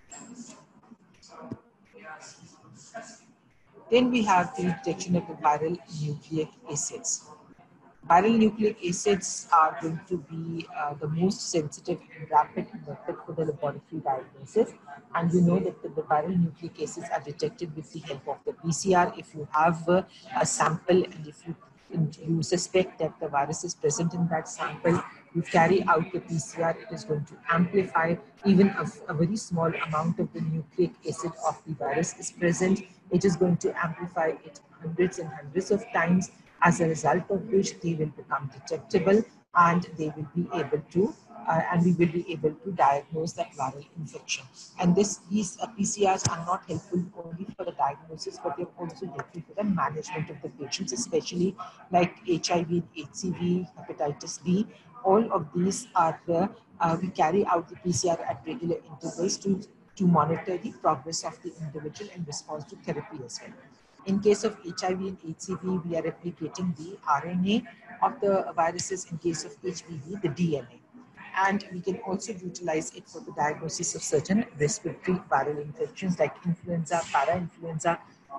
Speaker 1: Then we have the detection of the viral nucleic acids. Viral nucleic acids are going to be uh, the most sensitive and rapid method for the laboratory diagnosis. And you know that the, the viral nucleic acids are detected with the help of the P C R. If you have uh, a sample, and if you, you suspect that the virus is present in that sample, you carry out the P C R. It is going to amplify. Even a, a very small amount of the nucleic acid of the virus is present, it is going to amplify it hundreds and hundreds of times, as a result of which they will become detectable, and they will be able to, uh, and we will be able to diagnose that viral infection. And this, these uh, P C Rs are not helpful only for the diagnosis, but they're also helpful for the management of the patients, especially like H I V, H C V, hepatitis B. All of these are the, uh, we carry out the P C R at regular intervals to, to monitor the progress of the individual and response to therapy as well. In case of H I V and H C V, we are replicating the R N A of the viruses. In case of H P V, the D N A. And we can also utilize it for the diagnosis of certain respiratory viral infections like influenza, parainfluenza,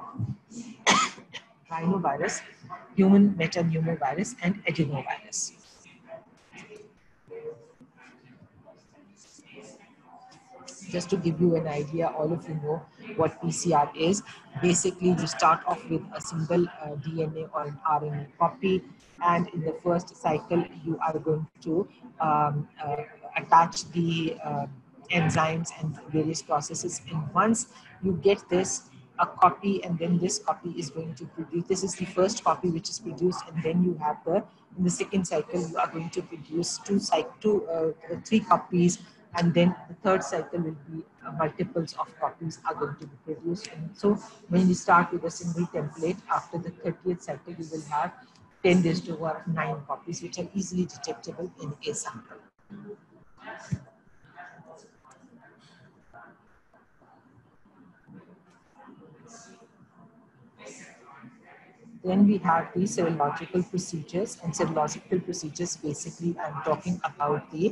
Speaker 1: rhinovirus, human metapneumovirus, and adenovirus. Just to give you an idea, all of you know what P C R is. Basically, you start off with a single uh, D N A or an R N A copy, and in the first cycle, you are going to um, uh, attach the uh, enzymes and various processes. And once you get this, a copy, and then this copy is going to produce, this is the first copy which is produced, and then you have the, in the second cycle, you are going to produce two, two uh, three copies, and then the third cycle will be uh, multiples of copies are going to be produced. And so when you start with a single template, after the thirtieth cycle, you will have ten raised to power nine copies, which are easily detectable in a sample. Then we have the serological procedures, and serological procedures, basically I'm talking about the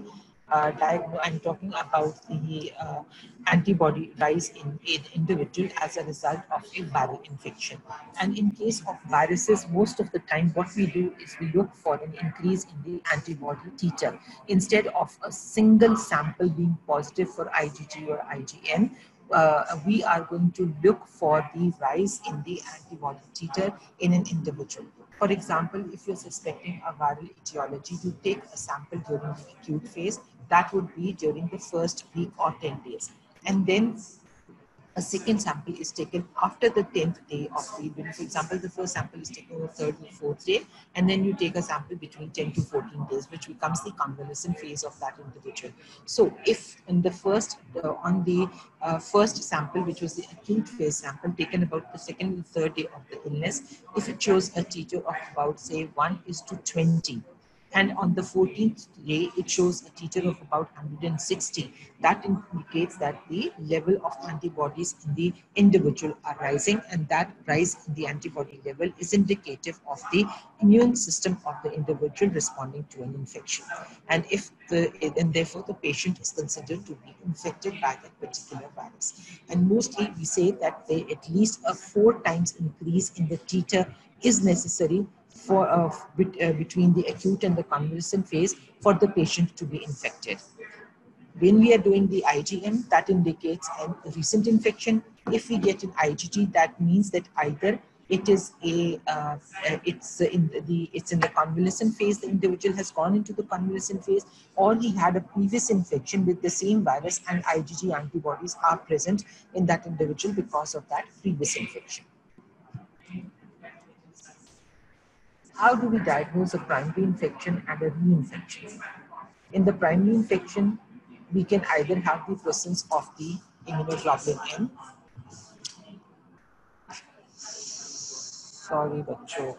Speaker 1: uh, diagnose, I'm talking about the uh, antibody rise in an individual as a result of a viral infection. And in case of viruses, most of the time what we do is we look for an increase in the antibody titer. Instead of a single sample being positive for IgG or IgM, uh, we are going to look for the rise in the antibody titer in an individual. For example, if you're suspecting a viral etiology, you take a sample during the acute phase. That would be during the first week or ten days. And then a second sample is taken after the tenth day of the, for example, the first sample is taken on the third or fourth day, and then you take a sample between ten to fourteen days, which becomes the convalescent phase of that individual. So if in the first, uh, on the uh, first sample, which was the acute phase sample taken about the second and third day of the illness, if it shows a titer of about, say, one is to twenty, and on the fourteenth day, it shows a titer of about one hundred sixty. That indicates that the level of antibodies in the individual are rising, and that rise in the antibody level is indicative of the immune system of the individual responding to an infection. And if the, and therefore the patient is considered to be infected by that particular virus. And mostly we say that they, at least a four times increase in the titer is necessary for uh, bit, uh, between the acute and the convalescent phase for the patient to be infected. When we are doing the IgM, that indicates a recent infection. If we get an IgG, that means that either it is a uh, it's in the it's in the convalescent phase, the individual has gone into the convalescent phase, or he had a previous infection with the same virus and IgG antibodies are present in that individual because of that previous infection. How do we diagnose a primary infection and a reinfection? In the primary infection, we can either have the presence of the immunoglobulin M. Sorry, bachcho.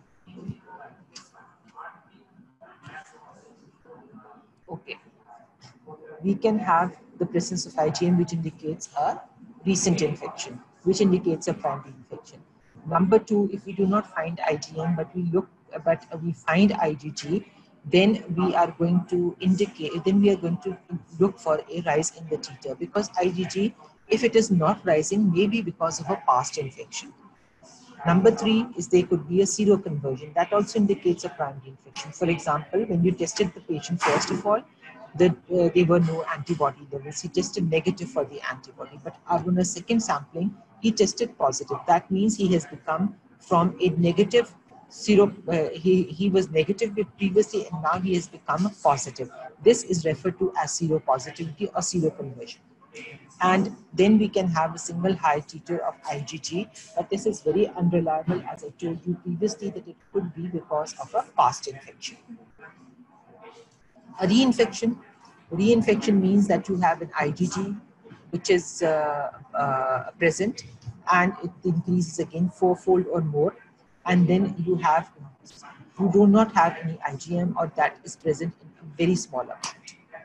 Speaker 1: Okay. We can have the presence of IgM, which indicates a recent infection, which indicates a primary infection. Number two, if we do not find IgM, but we look, but we find IgG, then we are going to indicate, then we are going to look for a rise in the titer, because IgG, if it is not rising, maybe because of a past infection. Number three is there could be a seroconversion. That also indicates a primary infection. For example, when you tested the patient, first of all, the, uh, there were no antibody levels. He tested negative for the antibody, but on a second sampling, he tested positive. That means he has become from a negative sero, uh, he, he was negative previously, and now he has become positive. This is referred to as seropositivity or seroconversion. And then we can have a single high titer of IgG, but this is very unreliable, as I told you previously, that it could be because of a past infection. A reinfection. Reinfection means that you have an IgG which is uh, uh, present, and it increases again fourfold or more, and then you have, you do not have any IgM, or that is present in a very small amount.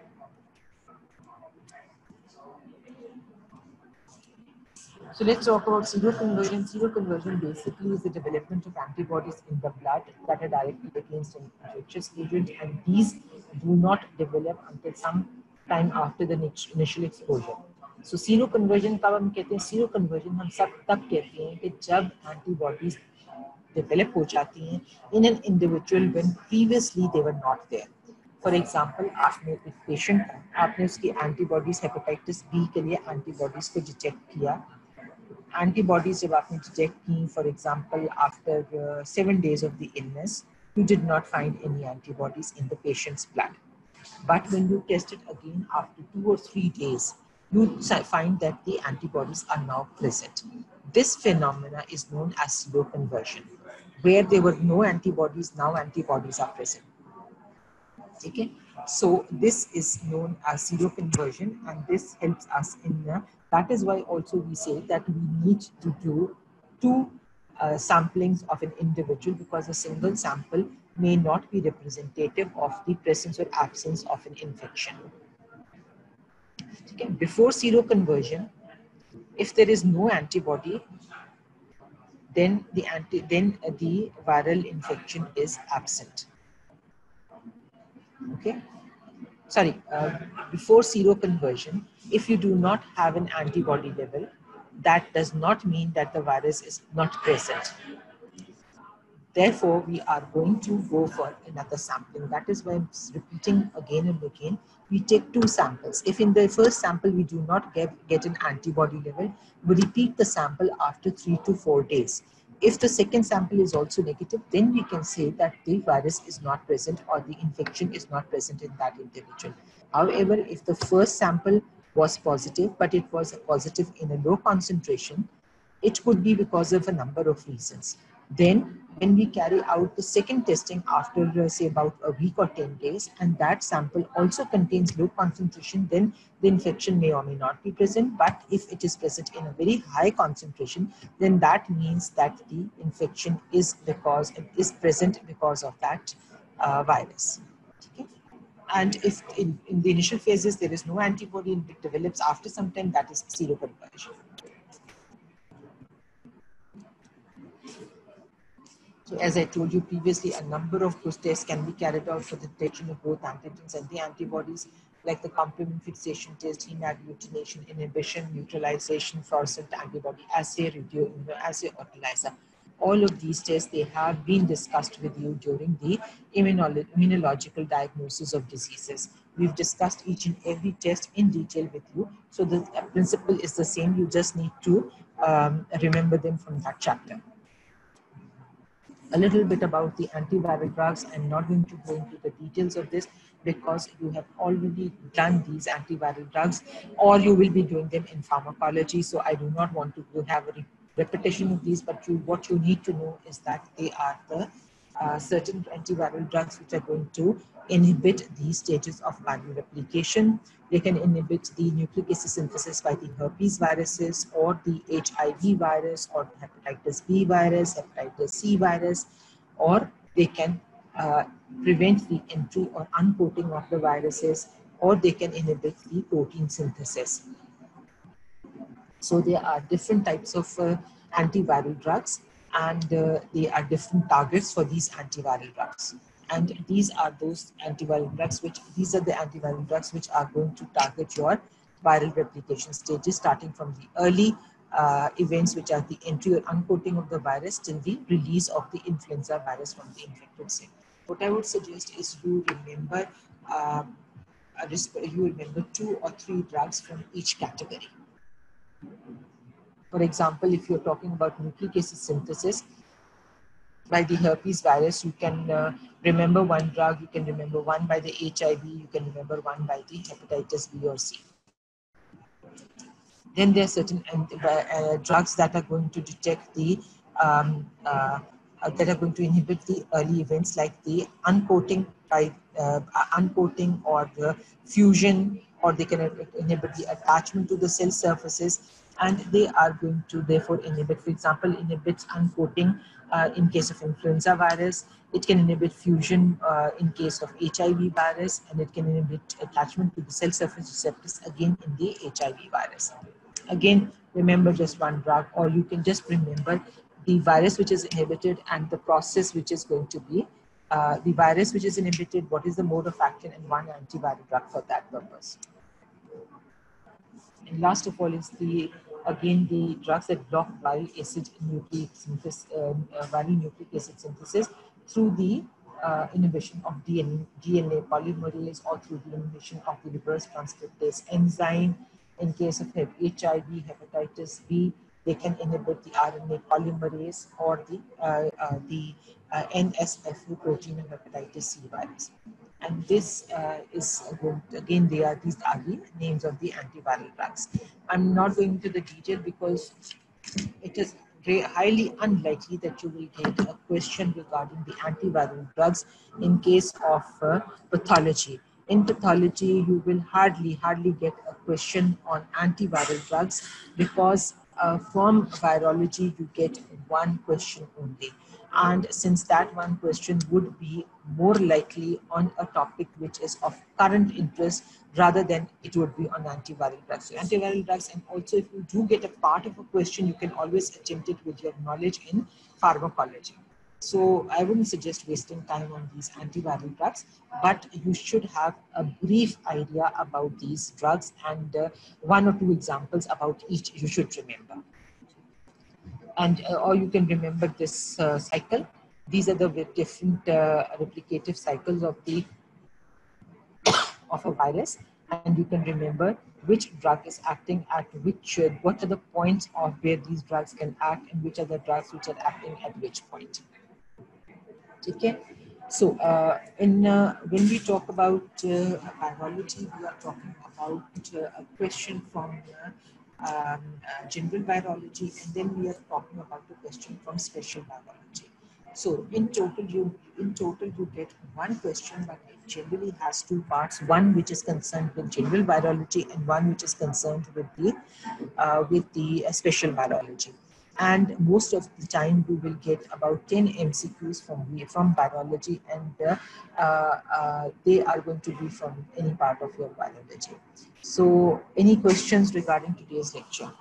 Speaker 1: So let's talk about seroconversion. Seroconversion basically is the development of antibodies in the blood that are directed against an infectious agent, and these do not develop until some time after the initial exposure. So seroconversion का हम कहते हैं, seroconversion हम सब तब कहते हैं कि जब antibodies develop हो जाती हैं in an individual when previously they were not there. For example, आपने एक patient को, आपने उसकी antibodies hepatitis B के लिए antibodies को detect किया. Antibodies जब आपने detect की, for example, after uh, seven days of the illness, you did not find any antibodies in the patient's blood. But when you test it again after two or three days, you find that the antibodies are now present. This phenomena is known as seroconversion, where there were no antibodies, now antibodies are present. Okay, so this is known as seroconversion, and this helps us in the, that is why also we say that we need to do two uh, samplings of an individual, because a single sample may not be representative of the presence or absence of an infection. Okay, before seroconversion, if there is no antibody, then the anti then the viral infection is absent. Okay. sorry, uh, before seroconversion, if you do not have an antibody level, that does not mean that the virus is not present. Therefore, we are going to go for another sampling. That is why I'm repeating again and again. We take two samples. If in the first sample we do not get, get an antibody level, we repeat the sample after three to four days. If the second sample is also negative, then we can say that the virus is not present or the infection is not present in that individual. However, if the first sample was positive, but it was positive in a low concentration, it could be because of a number of reasons. Then, when we carry out the second testing after, uh, say, about a week or ten days, and that sample also contains low concentration, then the infection may or may not be present. But if it is present in a very high concentration, then that means that the infection is because is present because of that uh, virus. Okay? And if in, in the initial phases there is no antibody and it develops after some time, that is seroconversion. So as I told you previously, a number of those tests can be carried out for the detection of both antigens and the antibodies, like the complement fixation test, hemagglutination inhibition, neutralization, fluorescent antibody assay, radioimmunoassay, or ELISA. All of these tests, they have been discussed with you during the immunolo immunological diagnosis of diseases. We've discussed each and every test in detail with you. So the principle is the same. You just need to um, remember them from that chapter. A little bit about the antiviral drugs. I'm not going to go into the details of this because you have already done these antiviral drugs or you will be doing them in pharmacology. So I do not want to have a repetition of these, but you, what you need to know is that they are the uh, certain antiviral drugs which are going to inhibit these stages of viral replication. They can inhibit the nucleic acid synthesis by the herpes viruses or the H I V virus or hepatitis B virus, hepatitis C virus, or they can uh, prevent the entry or uncoating of the viruses, or they can inhibit the protein synthesis. So there are different types of uh, antiviral drugs, and uh, they are different targets for these antiviral drugs. And these are those antiviral drugs which, these are the antiviral drugs which are going to target your viral replication stages, starting from the early uh, events, which are the entry or uncoating of the virus, till the release of the influenza virus from the infected cell. What I would suggest is you remember, uh, you remember two or three drugs from each category. For example, if you're talking about nucleic acid synthesis by the herpes virus, you can uh, remember one drug, you can remember one by the H I V, you can remember one by the hepatitis B or C. Then there are certain uh, drugs that are going to detect the, um, uh, uh, that are going to inhibit the early events, like the uncoating by uh, uncoating or the fusion, or they can inhibit the attachment to the cell surfaces, and they are going to therefore inhibit, for example, inhibits uncoating uh, in case of influenza virus. It can inhibit fusion uh, in case of H I V virus, and it can inhibit attachment to the cell surface receptors again in the H I V virus. Again, remember just one drug, or you can just remember the virus which is inhibited and the process which is going to be uh, the virus which is inhibited, what is the mode of action, and one antiviral drug for that purpose. And last of all is the, again, the drugs that block viral acid nucleic synthesis, uh, uh, viral nucleic acid synthesis through the uh, inhibition of D N A polymerase, or through the inhibition of the reverse transcriptase enzyme. In case of H I V, hepatitis B, they can inhibit the R N A polymerase or the, uh, uh, the uh, N S F U protein of hepatitis C virus. And this uh, is, again, they are, these are the names of the antiviral drugs. I'm not going into the detail because it is very highly unlikely that you will get a question regarding the antiviral drugs in case of uh, pathology. In pathology, you will hardly, hardly get a question on antiviral drugs, because uh, from virology, you get one question only. And since that one question would be more likely on a topic which is of current interest, rather than it would be on antiviral drugs. So antiviral drugs, and also if you do get a part of a question, you can always attempt it with your knowledge in pharmacology. So I wouldn't suggest wasting time on these antiviral drugs, but you should have a brief idea about these drugs and uh, one or two examples about each you should remember. And uh, or you can remember this uh, cycle. These are the different uh, replicative cycles of the of a virus, and you can remember which drug is acting at which, uh, what are the points of where these drugs can act, and which are the drugs which are acting at which point. Okay. So uh, in uh, when we talk about uh, virology, we are talking about uh, a question from uh, um, uh, general virology, and then we are talking about the question from special virology. So in total, you in total you get one question, but it generally has two parts: one which is concerned with general virology, and one which is concerned with the uh, with the uh, special virology. And most of the time you will get about ten M C Qs from from virology, and uh, uh, they are going to be from any part of your virology. So any questions regarding today's lecture?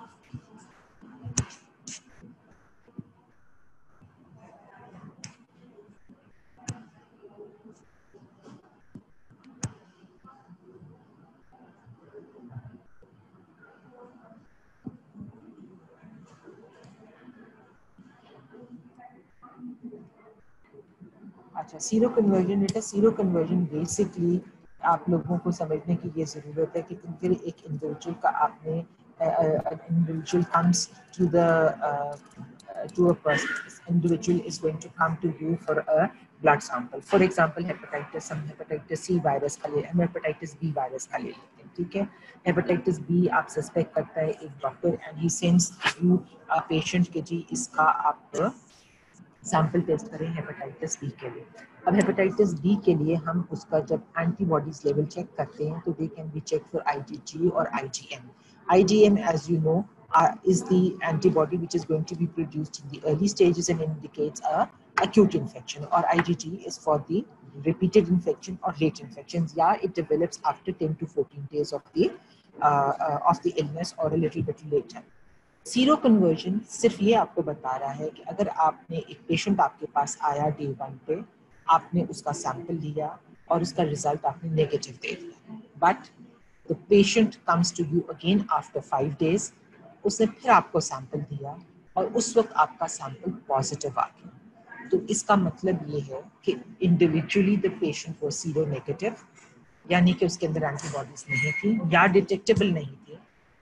Speaker 1: अच्छा, sero conversion बेटा, sero conversion basically आप लोगों को समझने की ये ज़रूरत है कि फिर एक इंडिविजुअल का आपने individual comes to the uh, uh, to a person. This individual is going to come to you for a blood sample. For example, hepatitis, हम hepatitis C virus का ले, हम hepatitis B virus का ले लेते हैं, ठीक है? Hepatitis B आप suspect करता है एक doctor, and he sends you a patient के जी इसका आप सैंपल टेस्ट करें हेपेटाइटिस बी के लिए. अब हेपेटाइटिस बी के लिए हम उसका जब एंटीबॉडीज लेवल चेक करते हैं तो they can be check for IgG और IgM. IgM, as you know, uh, is the antibody which is going to be produced in the early stages and indicates a acute infection, or I G G is for the repeated infection or late infections. Yeah, it develops after ten to fourteen days of the uh, uh, of the illness or a little bit later. Sero conversion सिर्फ ये आपको बता रहा है कि अगर आपने एक पेशेंट आपके पास आया डे वन पे, आपने उसका सैंपल लिया और उसका रिजल्ट आपने नेगेटिव दे दिया, but the patient comes to you again after five days, उसने फिर आपको सैंपल दिया और उस वक्त आपका सैंपल पॉजिटिव आ गया, तो इसका मतलब ये है कि इंडिविजुअली द पेशेंट वो सीरो नेगेटिव, यानी कि उसके अंदर एंटीबॉडीज नहीं थी या डिटेक्टेबल नहीं थी,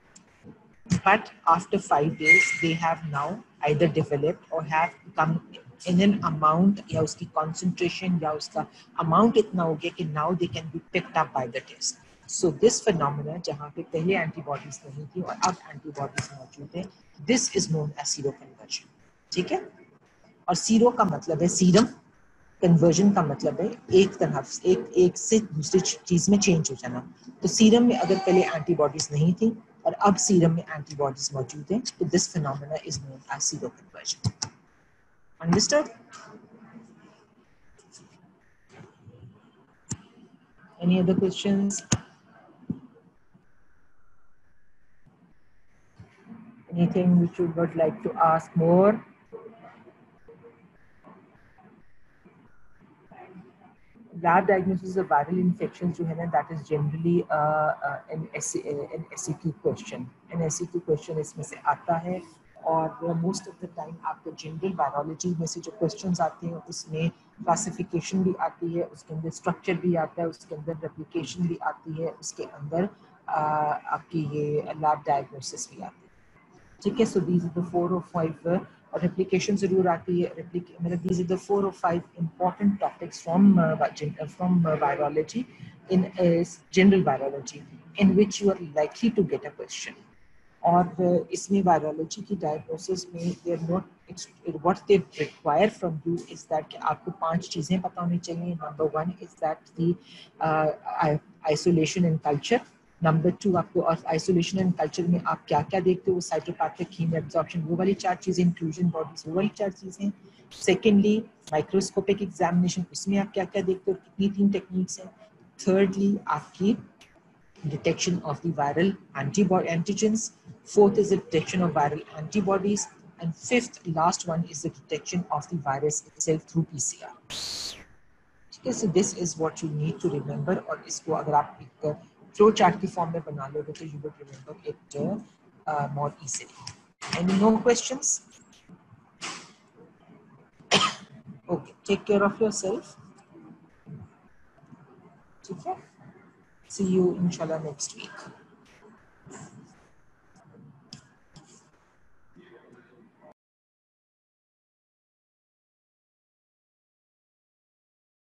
Speaker 1: but after five days they have now either developed or have come in an amount, या उसकी concentration या उसका amount इतना हो गया कि now they can be picked up by the test. So this phenomena जहाँ पे पहले antibodies नहीं थी और अब antibodies मौजूद हैं, this is known as seroconversion. ठीक है? और सीरो का मतलब है सीरम, कन्वर्जन का मतलब है एक तरफ एक एक से दूसरी चीज में चेंज हो जाना. तो सीरम में अगर पहले एंटीबॉडीज नहीं थी और अब सीरम में एंटीबॉडीज मौजूद हैं, तो this phenomena is known as sero conversion. Understood? Any other questions? Anything which you would like to ask more? Lab diagnosis of viral infection जो है ना, that is generally an an SCQ question. An SCQ question इसमें से आता है, और most of the time आपको general virology में से जो क्वेश्चंस आते हैं उसमें क्लासिफिकेशन भी आती है, उसके अंदर स्ट्रक्चर भी आता है, उसके अंदर रेप्लिकेशन भी आती है, उसके अंदर uh, आपकी ये लैब डायग्नोसिस भी आती है. ठीक है? So these are the four और फाइव, और रेप्लिकेशन जरूर आती है. मतलब दीज आर द फोर और five important topics from from virology in general virology in which you are likely to get a question. और इसमें वायरोलॉजी की डायग्नोसिस में they are not what they require from you is that कि आपको पांच चीज़ें पता होनी चाहिए. Number one is that the isolation and culture. Number two, आपको और आइसोलेशन एंड कल्चर में आप क्या क्या देखते हो, साइटोपैथिक, हीम एब्जॉर्प्शन, वो वाली चार चीज़ें, इंक्लूजन बॉडीज, वो वाली चार चीज़ें. सेकेंडली, माइक्रोस्कोपिक एग्जामिनेशन, उसमें आप क्या क्या देखते हो, कितनी तीन टेक्निक्स हैं. thirdly, आपकी detection of the viral antibody antigens. Fourth is the detection of viral antibodies. And fifth, last one is the detection of the virus itself through P C R. Okay, so this is what you need to remember, और इसको अगर आप एक flow chart की form में बना लोगे तो you would remember it uh, more easily. Any more questions? Okay, take care of yourself. ठीक है? See you inshallah next week.